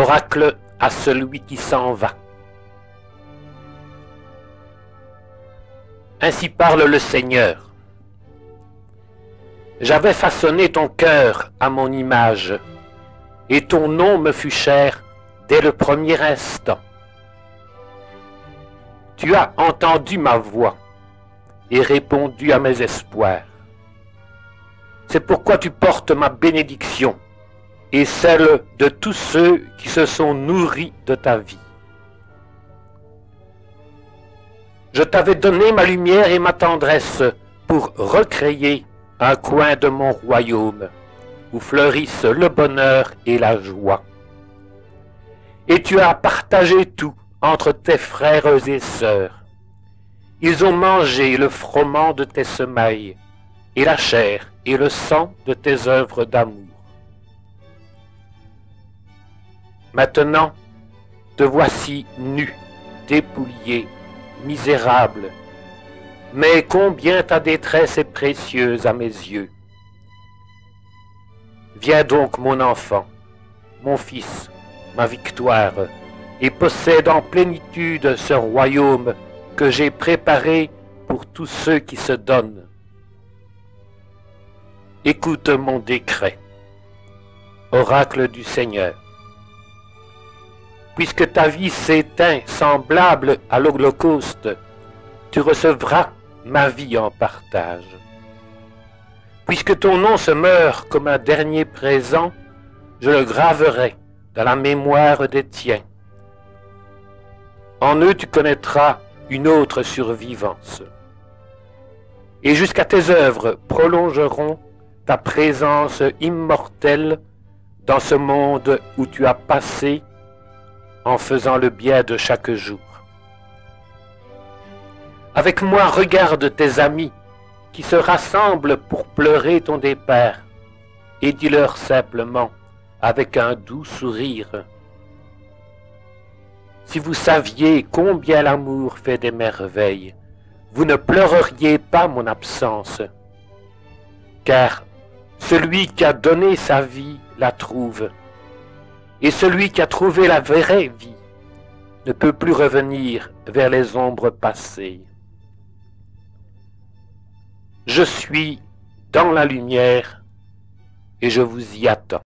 Oracle à celui qui s'en va. Ainsi parle le Seigneur. J'avais façonné ton cœur à mon image, et ton nom me fut cher dès le premier instant. Tu as entendu ma voix et répondu à mes espoirs. C'est pourquoi tu portes ma bénédiction et celle de tous ceux qui se sont nourris de ta vie. Je t'avais donné ma lumière et ma tendresse pour recréer un coin de mon royaume où fleurissent le bonheur et la joie. Et tu as partagé tout entre tes frères et sœurs. Ils ont mangé le froment de tes semailles et la chair et le sang de tes œuvres d'amour. Maintenant, te voici nu, dépouillé, misérable. Mais combien ta détresse est précieuse à mes yeux. Viens donc, mon enfant, mon fils, ma victoire, et possède en plénitude ce royaume que j'ai préparé pour tous ceux qui se donnent. Écoute mon décret, oracle du Seigneur. Puisque ta vie s'éteint semblable à l'Holocauste, tu recevras ma vie en partage. Puisque ton nom se meurt comme un dernier présent, je le graverai dans la mémoire des tiens. En eux tu connaîtras une autre survivance. Et jusqu'à tes œuvres prolongeront ta présence immortelle dans ce monde où tu as passé en faisant le bien de chaque jour. Avec moi, regarde tes amis qui se rassemblent pour pleurer ton départ, et dis-leur simplement, avec un doux sourire, si vous saviez combien l'amour fait des merveilles, vous ne pleureriez pas mon absence, car celui qui a donné sa vie la trouve, et celui qui a trouvé la vraie vie ne peut plus revenir vers les ombres passées. Je suis dans la lumière et je vous y attends.